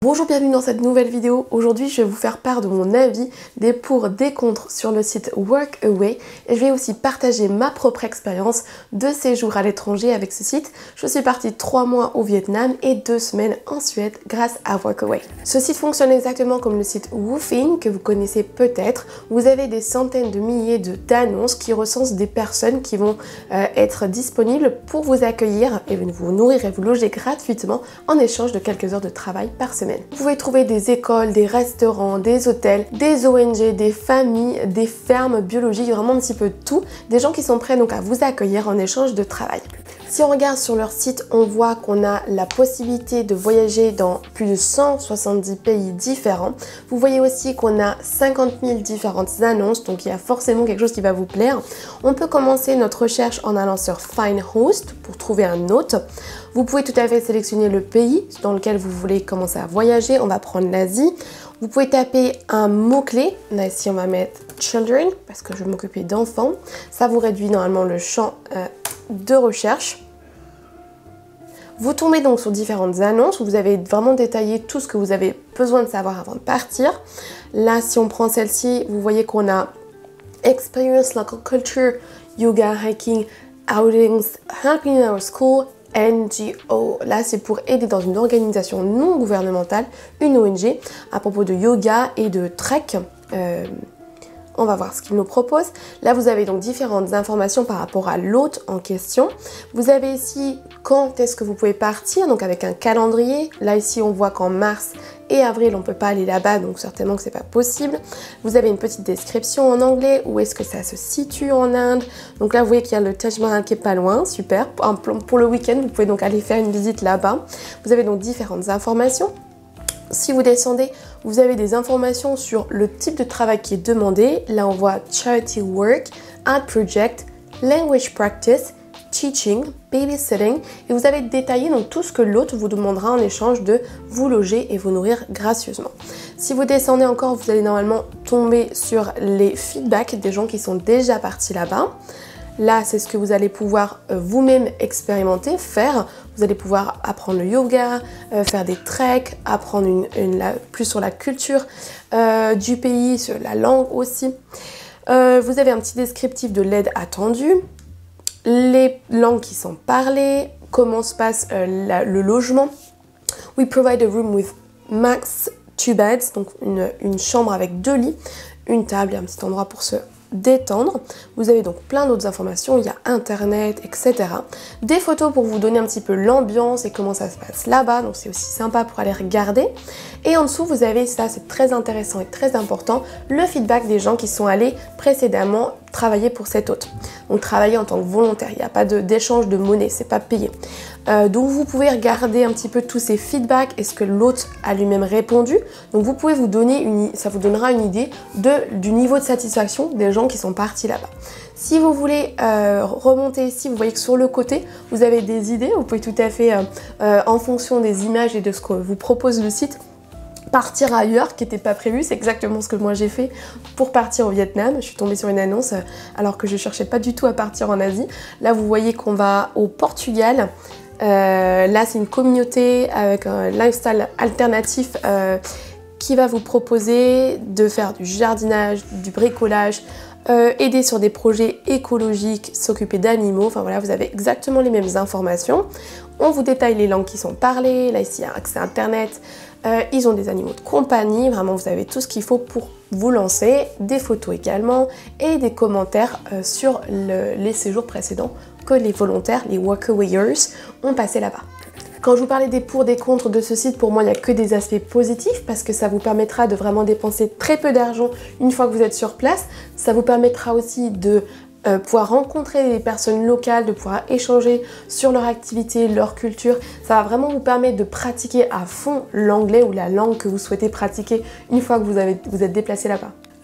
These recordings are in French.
Bonjour, bienvenue dans cette nouvelle vidéo. Aujourd'hui, je vais vous faire part de mon avis, des pour, des contre sur le site Workaway et je vais aussi partager ma propre expérience de séjour à l'étranger avec ce site. Je suis partie 3 mois au Vietnam et 2 semaines en Suède grâce à Workaway. Ce site fonctionne exactement comme le site Woofing que vous connaissez peut-être. Vous avez des centaines de milliers d'annonces qui recensent des personnes qui vont être disponibles pour vous accueillir et vous nourrir et vous loger gratuitement en échange de quelques heures de travail par semaine. Vous pouvez trouver des écoles, des restaurants, des hôtels, des ONG, des familles, des fermes biologiques, vraiment un petit peu de tout. Des gens qui sont prêts donc à vous accueillir en échange de travail. Si on regarde sur leur site, on voit qu'on a la possibilité de voyager dans plus de 170 pays différents. Vous voyez aussi qu'on a 50 000 différentes annonces, donc il y a forcément quelque chose qui va vous plaire. On peut commencer notre recherche en allant sur Find Host pour trouver un hôte. Vous pouvez tout à fait sélectionner le pays dans lequel vous voulez commencer à voyager. On va prendre l'Asie. Vous pouvez taper un mot-clé. Là, ici, on va mettre Children parce que je vais m'occuper d'enfants. Ça vous réduit normalement le champ de recherche. Vous tombez donc sur différentes annonces où vous avez vraiment détaillé tout ce que vous avez besoin de savoir avant de partir. Là, si on prend celle-ci, vous voyez qu'on a Experience Local Culture, Yoga, Hiking, Outings, Helping in Our School, NGO. Là, c'est pour aider dans une organisation non gouvernementale, une ONG, à propos de yoga et de trek. On va voir ce qu'il nous propose. Là, vous avez donc différentes informations par rapport à l'hôte en question. Vous avez ici quand est-ce que vous pouvez partir, donc avec un calendrier. Là, ici, on voit qu'en mars et avril, on ne peut pas aller là-bas, donc certainement que c'est pas possible. Vous avez une petite description en anglais, où est-ce que ça se situe en Inde. Donc là, vous voyez qu'il y a le Taj Mahal qui est pas loin, super. Pour le week-end, vous pouvez donc aller faire une visite là-bas. Vous avez donc différentes informations. Si vous descendez, vous avez des informations sur le type de travail qui est demandé. Là, on voit Charity Work, Art Project, Language Practice, Teaching, Babysitting. Et vous avez détaillé donc tout ce que l'hôte vous demandera en échange de vous loger et vous nourrir gracieusement. Si vous descendez encore, vous allez normalement tomber sur les feedbacks des gens qui sont déjà partis là-bas. Là, c'est ce que vous allez pouvoir vous-même expérimenter, faire. Vous allez pouvoir apprendre le yoga, faire des treks, apprendre plus sur la culture du pays, sur la langue aussi. Vous avez un petit descriptif de l'aide attendue, les langues qui sont parlées, comment se passe le logement. We provide a room with max 2 beds, donc une chambre avec 2 lits, une table et un petit endroit pour se détendre. Vous avez donc plein d'autres informations, il y a internet, etc. Des photos pour vous donner un petit peu l'ambiance et comment ça se passe là-bas, donc c'est aussi sympa pour aller regarder. Et en dessous, vous avez, ça c'est très intéressant et très important, le feedback des gens qui sont allés précédemment travailler pour cet hôte. Donc travailler en tant que volontaire, il n'y a pas d'échange de monnaie, c'est pas payé. Donc vous pouvez regarder un petit peu tous ces feedbacks et ce que l'hôte a lui-même répondu. Donc vous pouvez vous donner ça vous donnera une idée du niveau de satisfaction des gens qui sont partis là-bas. Si vous voulez remonter ici, vous voyez que sur le côté, vous avez des idées. Vous pouvez tout à fait, en fonction des images et de ce que vous propose le site, partir ailleurs qui n'était pas prévu. C'est exactement ce que moi j'ai fait pour partir au Vietnam. Je suis tombée sur une annonce alors que je cherchais pas du tout à partir en Asie. Là vous voyez qu'on va au Portugal. Là c'est une communauté avec un lifestyle alternatif qui va vous proposer de faire du jardinage, du bricolage, aider sur des projets écologiques, s'occuper d'animaux. Enfin voilà, vous avez exactement les mêmes informations. On vous détaille les langues qui sont parlées. Là ici il y a accès à internet. Ils ont des animaux de compagnie, vraiment vous avez tout ce qu'il faut pour vous lancer, des photos également et des commentaires sur les séjours précédents que les volontaires, les Workawayers, ont passé là-bas. Quand je vous parlais des pour, des contre de ce site, pour moi il n'y a que des aspects positifs parce que ça vous permettra de vraiment dépenser très peu d'argent une fois que vous êtes sur place. Ça vous permettra aussi de pouvoir rencontrer des personnes locales, de pouvoir échanger sur leur activité, leur culture. Ça va vraiment vous permettre de pratiquer à fond l'anglais ou la langue que vous souhaitez pratiquer une fois que vous êtes déplacé là-bas.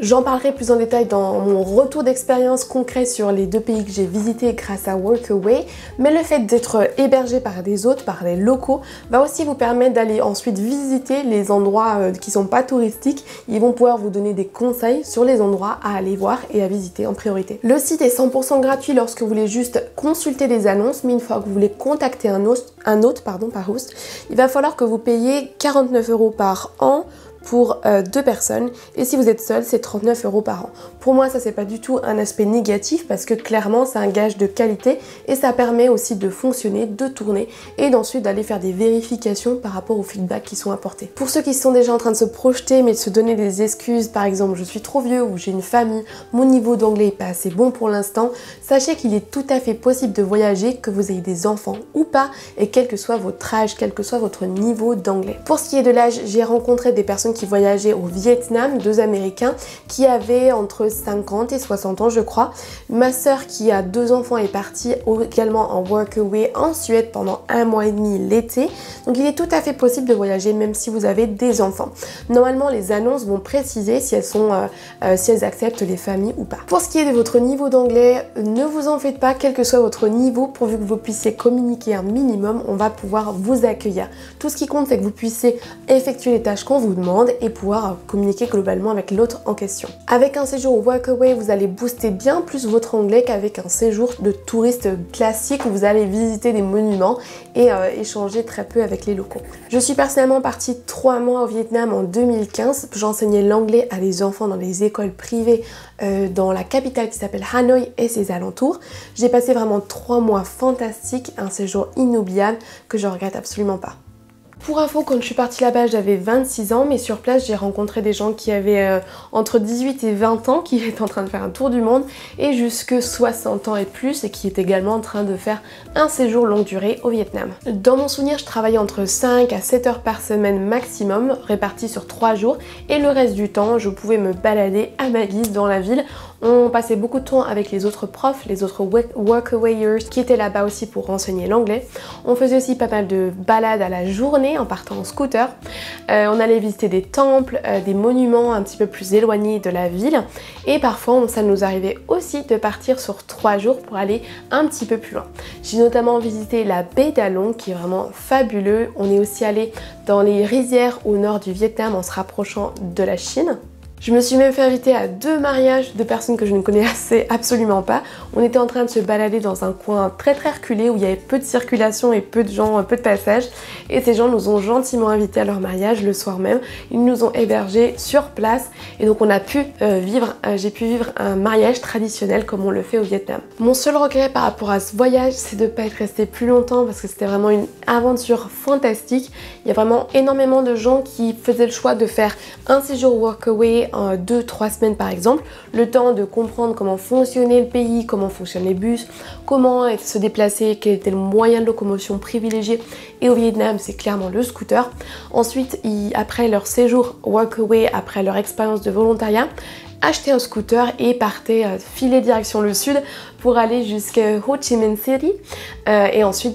J'en parlerai plus en détail dans mon retour d'expérience concret sur les 2 pays que j'ai visités grâce à Workaway, mais le fait d'être hébergé par des hôtes, par les locaux, va aussi vous permettre d'aller ensuite visiter les endroits qui sont pas touristiques. Ils vont pouvoir vous donner des conseils sur les endroits à aller voir et à visiter en priorité. Le site est 100% gratuit lorsque vous voulez juste consulter des annonces, mais une fois que vous voulez contacter un hôte par host, il va falloir que vous payiez 49 € par an pour 2 personnes, et si vous êtes seul, c'est 39 € par an. Pour moi, ça c'est pas du tout un aspect négatif parce que clairement c'est un gage de qualité et ça permet aussi de fonctionner, de tourner et d'ensuite d'aller faire des vérifications par rapport aux feedbacks qui sont apportés. Pour ceux qui sont déjà en train de se projeter mais de se donner des excuses, par exemple je suis trop vieux ou j'ai une famille, mon niveau d'anglais est pas assez bon pour l'instant, sachez qu'il est tout à fait possible de voyager, que vous ayez des enfants ou pas, et quel que soit votre âge, quel que soit votre niveau d'anglais. Pour ce qui est de l'âge, j'ai rencontré des personnes qui voyageaient au Vietnam, 2 Américains qui avaient entre 50 et 60 ans je crois. Ma soeur qui a 2 enfants est partie également en Workaway en Suède pendant 1 mois et demi l'été. Donc il est tout à fait possible de voyager même si vous avez des enfants. Normalement les annonces vont préciser si elles acceptent les familles ou pas. Pour ce qui est de votre niveau d'anglais, ne vous en faites pas, quel que soit votre niveau, pourvu que vous puissiez communiquer un minimum, on va pouvoir vous accueillir. Tout ce qui compte c'est que vous puissiez effectuer les tâches qu'on vous demande et pouvoir communiquer globalement avec l'autre en question. Avec un séjour au Workaway, vous allez booster bien plus votre anglais qu'avec un séjour de touriste classique où vous allez visiter des monuments et échanger très peu avec les locaux. Je suis personnellement partie 3 mois au Vietnam en 2015. J'enseignais l'anglais à des enfants dans les écoles privées dans la capitale qui s'appelle Hanoï et ses alentours. J'ai passé vraiment 3 mois fantastiques, un séjour inoubliable que je regrette absolument pas. Pour info, quand je suis partie là-bas, j'avais 26 ans, mais sur place, j'ai rencontré des gens qui avaient entre 18 et 20 ans, qui étaient en train de faire un tour du monde, et jusque 60 ans et plus, et qui étaient également en train de faire un séjour longue durée au Vietnam. Dans mon souvenir, je travaillais entre 5 à 7 heures par semaine maximum, réparties sur 3 jours, et le reste du temps, je pouvais me balader à ma guise dans la ville. On passait beaucoup de temps avec les autres profs, les autres workawayers qui étaient là-bas aussi pour enseigner l'anglais. On faisait aussi pas mal de balades à la journée en partant en scooter. On allait visiter des temples, des monuments un petit peu plus éloignés de la ville. Et parfois, ça nous arrivait aussi de partir sur 3 jours pour aller un petit peu plus loin. J'ai notamment visité la baie d'Along qui est vraiment fabuleux. On est aussi allé dans les rizières au nord du Vietnam en se rapprochant de la Chine. Je me suis même fait inviter à 2 mariages de personnes que je ne connaissais absolument pas. On était en train de se balader dans un coin très reculé où il y avait peu de circulation et peu de gens, peu de passages. Et ces gens nous ont gentiment invités à leur mariage le soir même. Ils nous ont hébergés sur place et donc on a pu j'ai pu vivre un mariage traditionnel comme on le fait au Vietnam. Mon seul regret par rapport à ce voyage, c'est de ne pas être resté plus longtemps parce que c'était vraiment une aventure fantastique. Il y a vraiment énormément de gens qui faisaient le choix de faire un séjour Workaway 2-3 semaines par exemple, le temps de comprendre comment fonctionnait le pays, comment fonctionnent les bus, comment se déplacer, quel était le moyen de locomotion privilégié. Et au Vietnam, c'est clairement le scooter. Ensuite, après leur séjour Workaway, après leur expérience de volontariat, acheter un scooter et partaient filer direction le sud pour aller jusqu'à Ho Chi Minh City et ensuite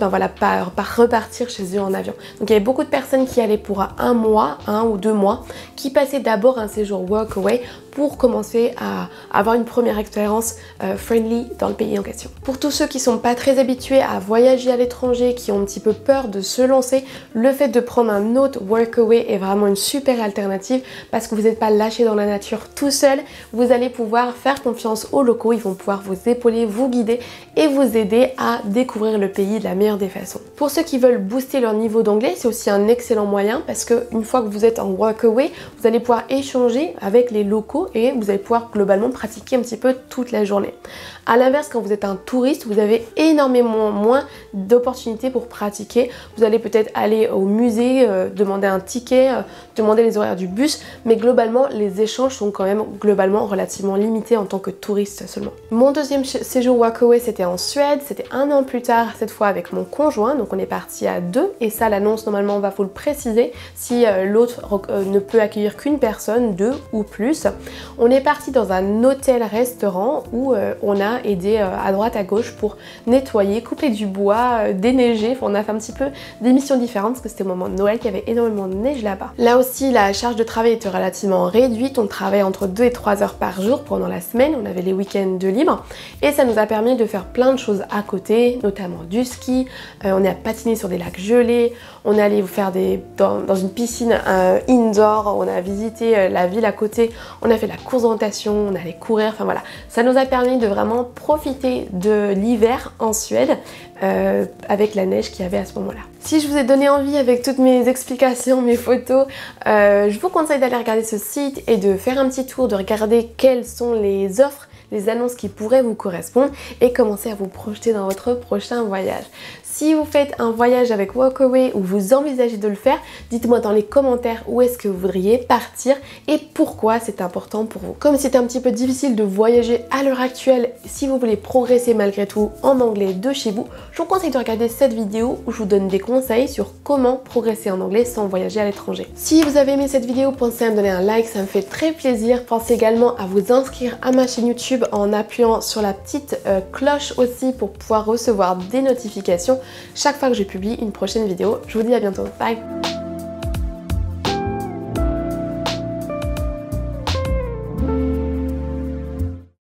repartir chez eux en avion. Donc il y avait beaucoup de personnes qui allaient pour 1 mois, 1 ou 2 mois, qui passaient d'abord un séjour Workaway pour commencer à avoir une première expérience friendly dans le pays en question. Pour tous ceux qui sont pas très habitués à voyager à l'étranger, qui ont un petit peu peur de se lancer, le fait de prendre un autre Workaway est vraiment une super alternative parce que vous n'êtes pas lâché dans la nature tout seul. Vous allez pouvoir faire confiance aux locaux, ils vont pouvoir vous épauler, vous guider et vous aider à découvrir le pays de la meilleure des façons. Pour ceux qui veulent booster leur niveau d'anglais, c'est aussi un excellent moyen parce que une fois que vous êtes en Workaway, vous allez pouvoir échanger avec les locaux et vous allez pouvoir globalement pratiquer un petit peu toute la journée. A l'inverse, quand vous êtes un touriste, vous avez énormément moins d'opportunités pour pratiquer. Vous allez peut-être aller au musée, demander un ticket, demander les horaires du bus, mais globalement, les échanges sont quand même globalement relativement limités en tant que touriste seulement. Mon deuxième séjour séjour Workaway c'était en Suède, c'était un an plus tard, cette fois avec mon conjoint, donc on est parti à deux et ça l'annonce normalement va vous le préciser si l'autre ne peut accueillir qu'une personne, deux ou plus. On est parti dans un hôtel-restaurant où on a aidé à droite à gauche pour nettoyer, couper du bois, déneiger, enfin, on a fait un petit peu des missions différentes parce que c'était au moment de Noël qu'il y avait énormément de neige là-bas. Là aussi la charge de travail était relativement réduite, on travaillait entre 2 et 3 heures par jour pendant la semaine, on avait les week-ends de libre et ça nous a permis de faire plein de choses à côté, notamment du ski, on est à patiner sur des lacs gelés, on est allé faire dans une piscine indoor, on a visité la ville à côté, on a fait la course d'orientation, on allait courir, enfin voilà. Ça nous a permis de vraiment profiter de l'hiver en Suède avec la neige qu'il y avait à ce moment-là. Si je vous ai donné envie avec toutes mes explications, mes photos, je vous conseille d'aller regarder ce site et de faire un petit tour, de regarder quelles sont les offres, les annonces qui pourraient vous correspondre et commencer à vous projeter dans votre prochain voyage. Si vous faites un voyage avec Workaway ou vous envisagez de le faire, dites-moi dans les commentaires où est-ce que vous voudriez partir et pourquoi c'est important pour vous. Comme c'est un petit peu difficile de voyager à l'heure actuelle, si vous voulez progresser malgré tout en anglais de chez vous, je vous conseille de regarder cette vidéo où je vous donne des conseils sur comment progresser en anglais sans voyager à l'étranger. Si vous avez aimé cette vidéo, pensez à me donner un like, ça me fait très plaisir. Pensez également à vous inscrire à ma chaîne YouTube en appuyant sur la petite cloche aussi pour pouvoir recevoir des notifications chaque fois que je publie une prochaine vidéo. Je vous dis à bientôt, bye!